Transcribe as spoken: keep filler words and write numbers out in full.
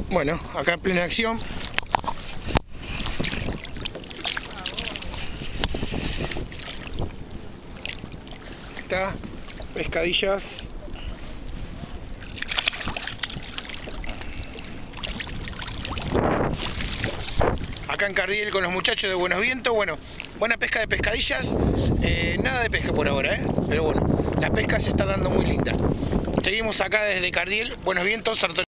Bueno, acá en plena acción. Está, pescadillas. Acá en Cardiel con los muchachos de Buenos Vientos. Bueno, buena pesca de pescadillas. Eh, nada de pesca por ahora, ¿eh? Pero bueno, la pesca se está dando muy linda. Seguimos acá desde Cardiel, Buenos Vientos,